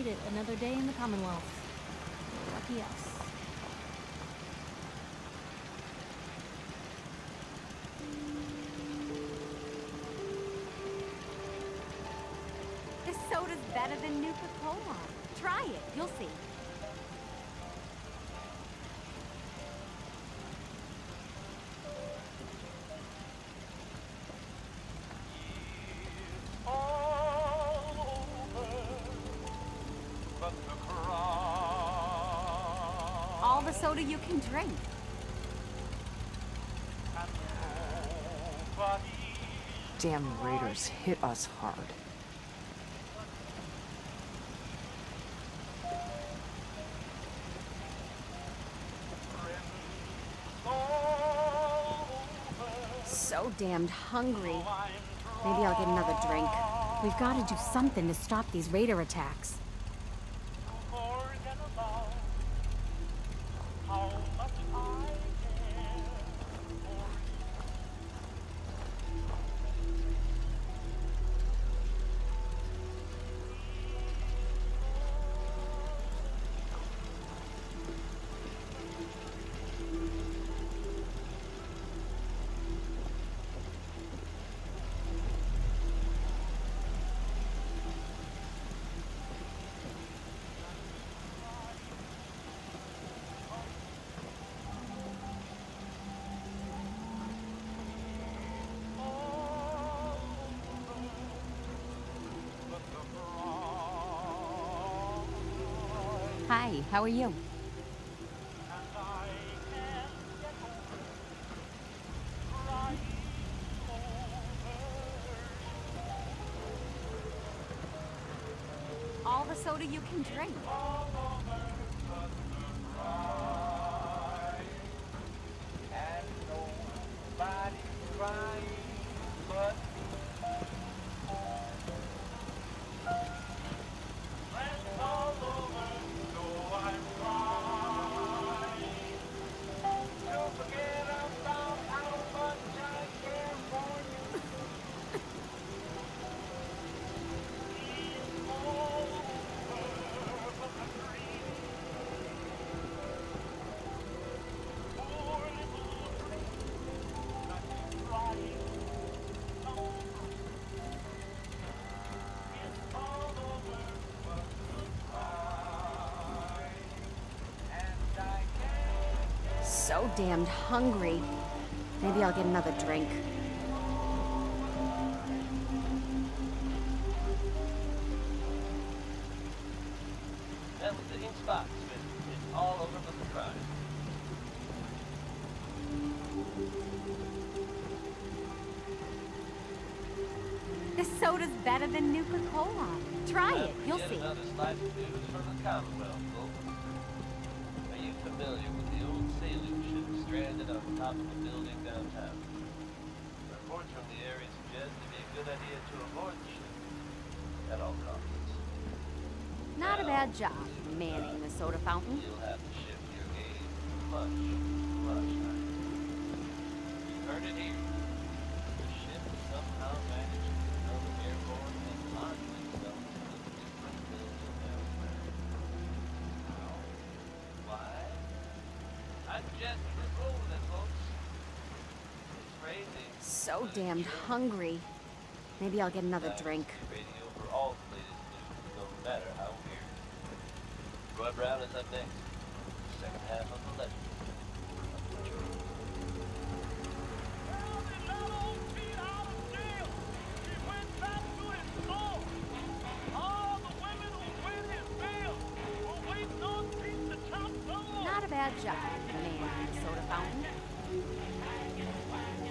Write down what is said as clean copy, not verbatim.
made it another day in the Commonwealth. Lucky us. This soda's better than Nuka-Cola. Try it, you'll see. All the soda you can drink. Damn raiders hit us hard. So damned hungry. Maybe I'll get another drink. We've got to do something to stop these raider attacks. Hi, how are you? All the soda you can drink. So damned hungry. Maybe I'll get another drink. That was the ink box, but it's all over the surprise. This soda's better than Nuka-Cola. Try it, you'll see. Another slice of news from the Commonwealth, folks. Are you familiar with the old sailing ship stranded on top of a building downtown? Reports from the area suggest it'd be a good idea to avoid the ship at all costs. Not a bad job, manning the soda fountain. You'll have to shift your gaze much higher. You heard it here. The ship somehow managed to become airborne and launch itself to a different building elsewhere. How? Why? I'm just rolling, folks. It's crazy. So damned hungry. Maybe I'll get another drink. Radio for all the latest news, no matter how weird. Roy Brown is up next. Second half of the legend. Not a bad job, manning the soda fountain.